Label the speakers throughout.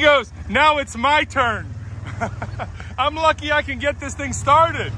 Speaker 1: goes, now it's my turn. I'm lucky I can get this thing started.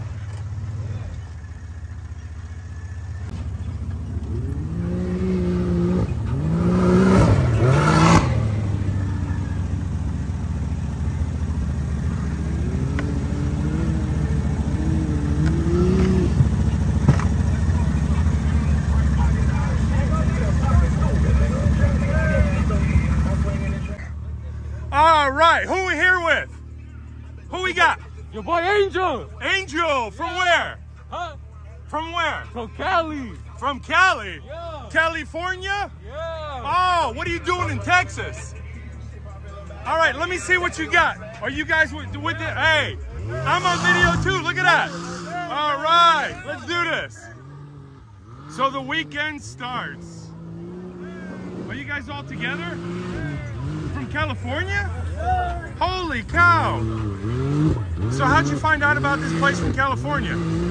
Speaker 1: All right, who we here with? Who we got?
Speaker 2: Your boy Angel.
Speaker 1: Angel, from where?
Speaker 2: Huh?
Speaker 1: From where?
Speaker 2: From Cali.
Speaker 1: From Cali?
Speaker 2: Yeah.
Speaker 1: California?
Speaker 2: Yeah.
Speaker 1: Oh, what are you doing in Texas? All right, let me see what you got. Are you guys with it? Hey, I'm on video too, look at that. All right, let's do this. So the weekend starts. Are you guys all together? From California? Holy cow. So how'd you find out about this place from California?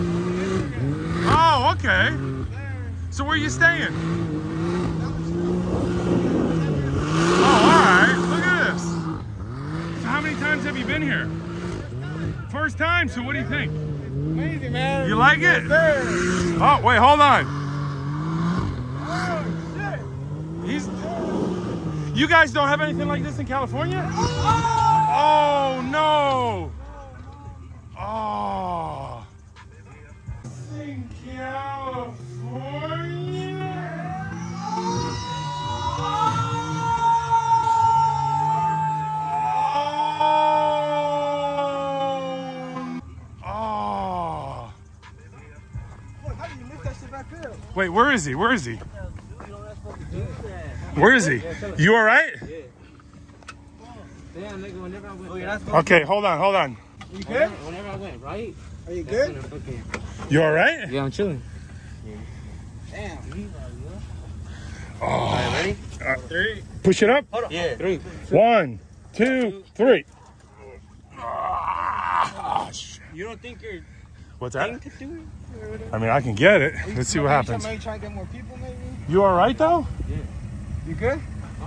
Speaker 1: Oh, okay. So where are you staying? Oh, all right. Look at this. So how many times have you been here? First time. So what do you think?
Speaker 2: Amazing, man.
Speaker 1: You like it?
Speaker 2: Yes,
Speaker 1: Oh, wait, hold on.
Speaker 2: oh, shit.
Speaker 1: You guys don't have anything like this in California? Oh, no. Oh. In California? Oh.
Speaker 2: How did you miss that shit back there?
Speaker 1: Wait, where is he? Where is he? Where is he? You all right?
Speaker 2: Yeah. Damn, nigga, whenever I went. Oh, yeah, that's
Speaker 1: Okay, hold on, hold on.
Speaker 2: You good? Whenever I went, right? Are you good?
Speaker 1: You all right?
Speaker 2: Yeah, I'm chilling. Damn.
Speaker 1: Oh.
Speaker 2: All right, ready? 3.
Speaker 1: Push it up.
Speaker 2: Hold on. Yeah. 3.
Speaker 1: 1, 2, 3.
Speaker 2: You don't think you're
Speaker 1: What's that?
Speaker 2: thing to do it? Or whatever?
Speaker 1: I mean, I can get it. Let's see what happens.
Speaker 2: Maybe try to get more people, maybe?
Speaker 1: You all right, though?
Speaker 2: Yeah. You good?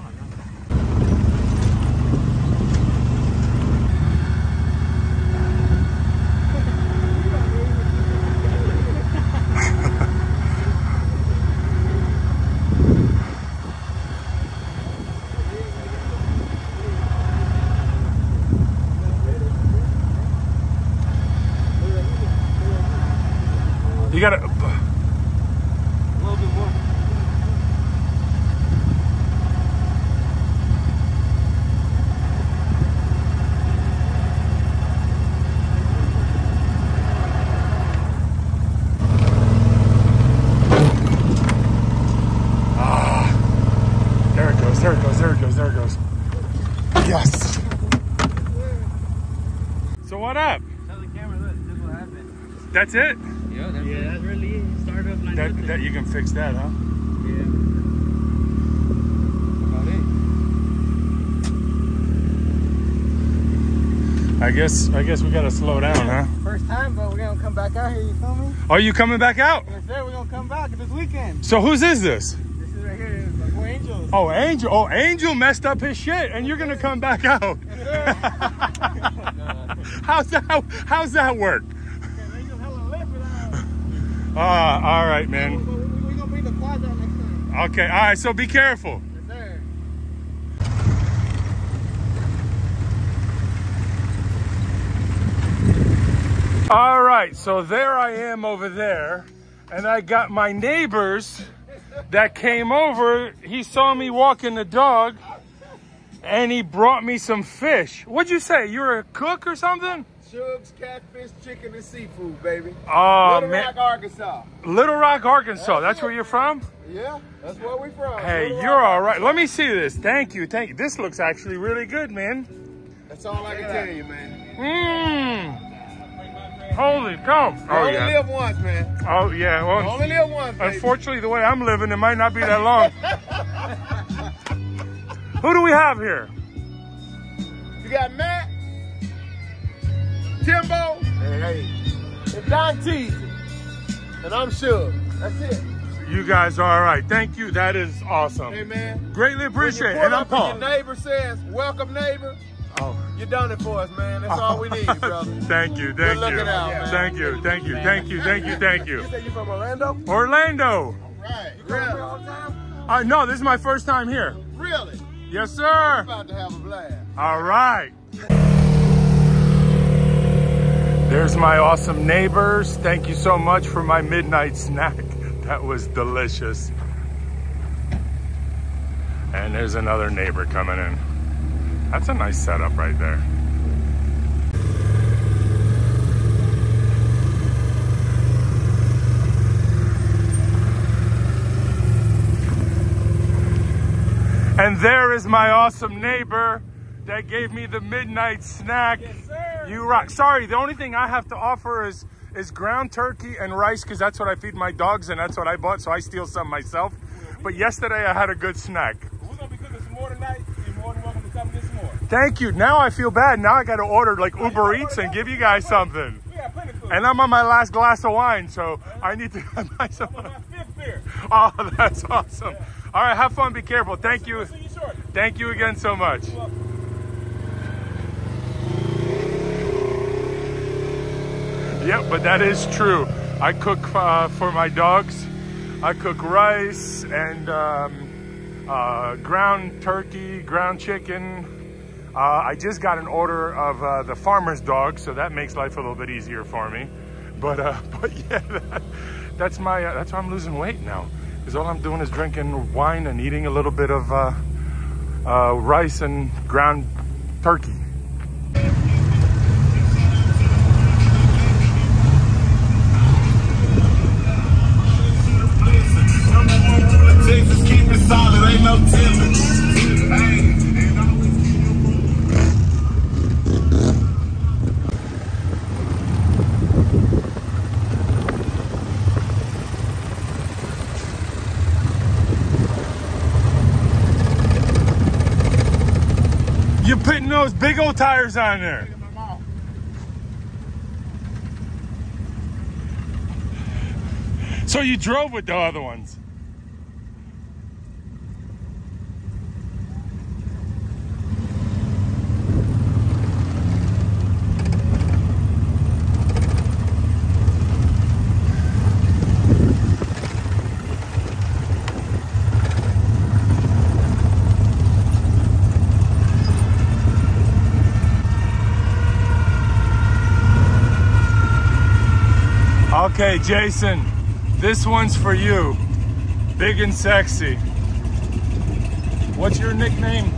Speaker 1: You gotta.
Speaker 2: A little bit more.
Speaker 1: There it goes, there it goes, there it goes, there it goes. Yes. So what up?
Speaker 2: Tell the camera, look, this is what happened.
Speaker 1: That's it?
Speaker 2: Yeah, that's really it. Start up like
Speaker 1: That you can fix that, huh?
Speaker 2: Yeah. About it.
Speaker 1: I guess we gotta slow down, huh?
Speaker 2: First time, but we're gonna come back out here, you feel me?
Speaker 1: Are you coming back out?
Speaker 2: Yes, sir, we're gonna come back this weekend.
Speaker 1: So whose is this?
Speaker 2: This is right here, it's my boy Angel.
Speaker 1: Oh, Angel. Oh, Angel messed up his shit, and you're gonna come back out. How's that work?
Speaker 2: Angel's hella lit for that.
Speaker 1: All right, man.
Speaker 2: We're gonna bring the quads out next time.
Speaker 1: Okay, all right. So be careful.
Speaker 2: Yes, sir.
Speaker 1: All right, so there I am over there, and I got my neighbors that came over. He saw me walking the dog, and he brought me some fish. What'd you say? You're a cook or something?
Speaker 3: Shugs, catfish, chicken, and seafood, baby.
Speaker 1: Oh,
Speaker 3: Little
Speaker 1: man.
Speaker 3: Rock, Arkansas.
Speaker 1: Little Rock, Arkansas. That's where you're from?
Speaker 3: Yeah, that's where we from.
Speaker 1: Hey,
Speaker 3: Little
Speaker 1: you're
Speaker 3: Rock,
Speaker 1: all right.
Speaker 3: Arkansas.
Speaker 1: Let me see this. Thank you, thank you. This looks actually really good, man.
Speaker 3: That's all I can tell you, man.
Speaker 1: Mmm. Holy cow.
Speaker 3: You
Speaker 1: Oh,
Speaker 3: only
Speaker 1: yeah.
Speaker 3: live once, man.
Speaker 1: Oh, yeah.
Speaker 3: You
Speaker 1: Well,
Speaker 3: only live once, baby.
Speaker 1: unfortunately, the way I'm living, it might not be that long. Who do we have here?
Speaker 3: You got Matt, Timbo,
Speaker 2: Hey.
Speaker 3: and Don Teasy. And I'm Shug. That's it.
Speaker 1: You guys are all right. Thank you. That is awesome.
Speaker 3: Hey, man.
Speaker 1: Greatly
Speaker 3: When you
Speaker 1: appreciate it.
Speaker 3: pull
Speaker 1: And I'm
Speaker 3: up and
Speaker 1: Paul.
Speaker 3: your neighbor says, welcome, neighbor, You done it for us, man. That's all we need, brother.
Speaker 1: Thank you,
Speaker 3: Good looking out, man.
Speaker 1: Thank you, thank you, thank you, thank you, thank you.
Speaker 3: You said you from Orlando?
Speaker 1: Orlando.
Speaker 3: Right. You come here all the time?
Speaker 1: No, this is my first time here.
Speaker 3: Really?
Speaker 1: Yes, sir.
Speaker 3: We're about to have a blast.
Speaker 1: All right. There's my awesome neighbors. Thank you so much for my midnight snack. That was delicious. And there's another neighbor coming in. That's a nice setup right there. And there is my awesome neighbor that gave me the midnight snack.
Speaker 3: Yes, sir.
Speaker 1: You rock. Sorry, the only thing I have to offer is ground turkey and rice, because that's what I feed my dogs and that's what I bought, so I steal some myself. But yesterday I had a good snack.
Speaker 3: We're going to be cooking some more tonight. You're more than welcome to come get some more.
Speaker 1: Thank you. Now I feel bad. Now I got to order like Uber Eats and give you guys something.
Speaker 3: We got plenty of food.
Speaker 1: And I'm on my last glass of wine, so I need to buy some.
Speaker 3: I'm on my 5th beer.
Speaker 1: Oh, that's awesome. All right, have fun. Be careful. Thank you.
Speaker 3: See you shortly.
Speaker 1: Thank you again so much.
Speaker 3: You're welcome.
Speaker 1: Yep, but that is true. I cook for my dogs. I cook rice and ground turkey, ground chicken. I just got an order of the farmer's dog, so that makes life a little bit easier for me. But yeah, that's why I'm losing weight now. Because all I'm doing is drinking wine and eating a little bit of rice and ground turkey.
Speaker 4: Texas, keep it solid, ain't no tipping.
Speaker 1: You're putting those big old tires on there. So you drove with the other ones? Okay, Jason, this one's for you. Big and sexy. What's your nickname?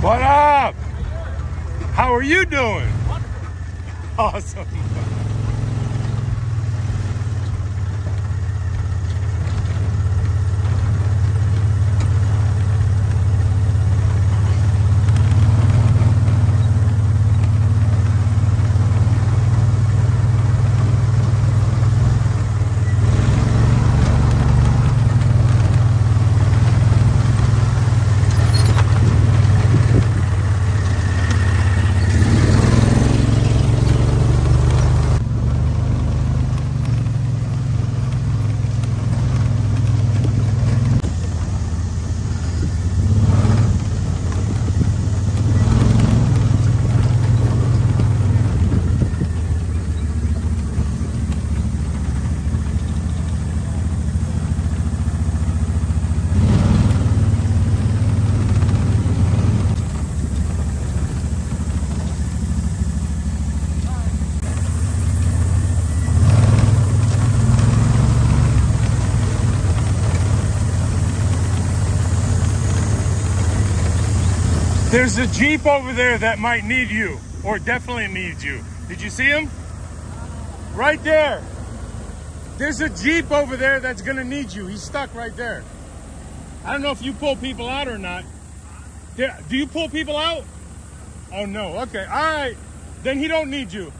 Speaker 1: What up? How are you doing? Awesome. There's a Jeep over there that might need you, or definitely needs you. Did you see him? Right there. There's a Jeep over there that's gonna need you. He's stuck right there. I don't know if you pull people out or not. Do you pull people out? Oh no, okay, all right. Then he don't need you.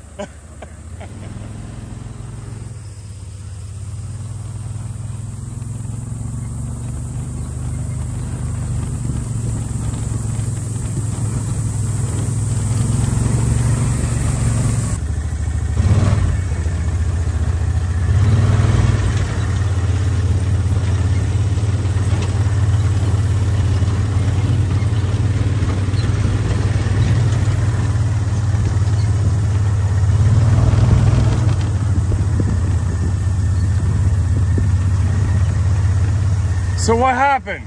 Speaker 1: So what happened?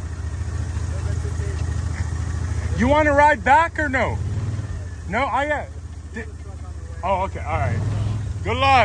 Speaker 1: You want to ride back or no? No, I got. Oh, okay, all right. Good luck.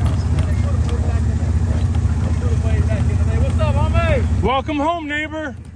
Speaker 1: Welcome home, neighbor.